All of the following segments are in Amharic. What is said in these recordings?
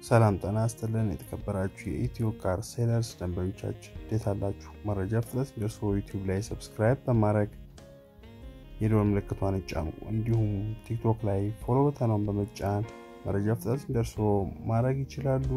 ሰላም ጤና ይስጥልን የተከበራችሁ የኢትዮ ካር ሴለርስ ደንበኞቻችን እንዴት አላችሁ? መረጃ ፍጥነት እንድንደርሶ ዩቲዩብ ላይ ሰብስክራይብ በማድረግ የደዉል ምልክቷን ይጫኑ። እንዲሁም ቲክቶክ ላይ ፎሎ በተኑን በመጫን መረጃ ፍጥነት እንድንደርሶ ማድረግ ይችላሉ።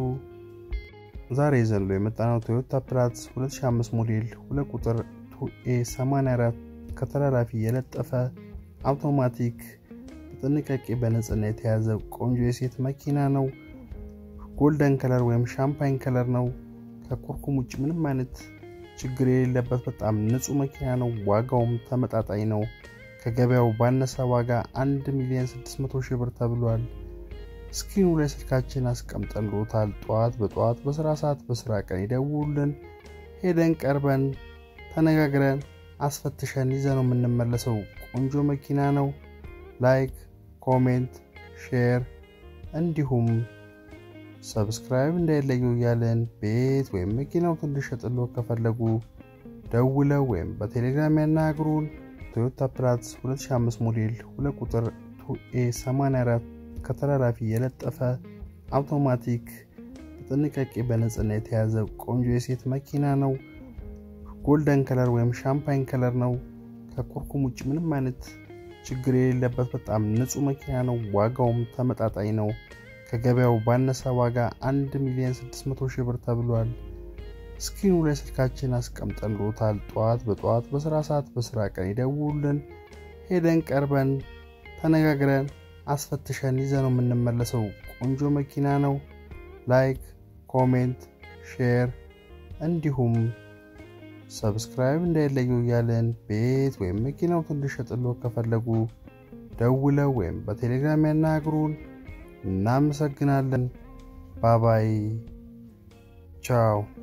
ዛሬ ዘንዶ የመጣነው ቶዮታ ፕላትስ 2005 ሞዴል 2 ቁጥር 2A84 ከተላላፊ የለጠፈ አውቶማቲክ በጥንቃቄ በነጽና የተያዘ ቆንጆ የሴት መኪና ነው። ጎልደን ከለር ወይም ሻምፓኝ ከለር ነው። ከኩርኩም ውጭ ምንም አይነት ችግር የሌለበት በጣም ንጹህ መኪና ነው። ዋጋውም ተመጣጣኝ ነው። ከገበያው ባነሰ ዋጋ 1,600,000 ብር ተብሏል። ስክሪኑ ላይ ስልካችን አስቀምጠንሎታል። ጧት በጧት በስራ ሰዓት በስራ ቀን ይደውሉልን። ሄደን ቀርበን ተነጋግረን አስፈትሸን ይዘነው የምንመለሰው ቆንጆ መኪና ነው። ላይክ፣ ኮሜንት፣ ሼር እንዲሁም ሰብስክራይብ እንዳይለዩ ያለን ቤት ወይም መኪናዎትን እንድንሸጥሎት ከፈለጉ ደውለው ወይም በቴሌግራም ያናግሩን። ቶዮታ ፕላትስ 2005 ሞዴል 2 ቁጥር 2A84 ከተላላፊ የለጠፈ አውቶማቲክ በጥንቃቄ በነጽና የተያዘ ቆንጆ የሴት መኪና ነው። ጎልደን ከለር ወይም ሻምፓኝ ከለር ነው። ከኩርኩም ውጭ ምንም አይነት ችግር የሌለበት በጣም ንጹህ መኪና ነው። ዋጋውም ተመጣጣኝ ነው። ከገበያው ባነሰ ዋጋ 1,600,000 ብር ተብሏል። ስክሪኑ ላይ ስልካችን አስቀምጠንሎታል። ጧት በጧት በስራ ሰዓት በስራ ቀን ይደውሉልን። ሄደን ቀርበን ተነጋግረን አስፈትሸን ይዘነው የምንመለሰው ቆንጆ መኪና ነው። ላይክ፣ ኮሜንት፣ ሼር እንዲሁም ሰብስክራይብ እንዳይለዩ ያለን ቤት ወይም መኪናዎትን እንድንሸጥሎት ከፈለጉ ደውለው ወይም በቴሌግራም ያናግሩን። እናመሰግናለን። ባባይ ቻው።